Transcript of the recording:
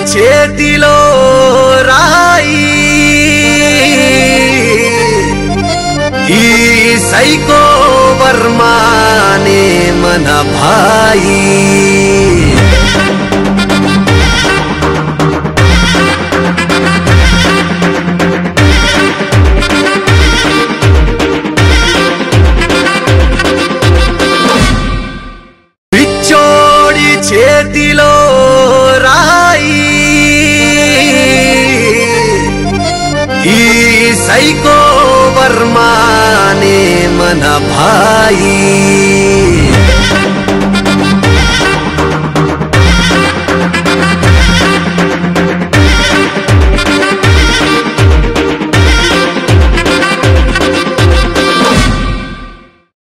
చేతిలో రాయి ఈ సైకో వర్మానే మన భాయి పిచ్చోడి చేతిలో రాయి ఈ సైకో వర్మానే మన భాయి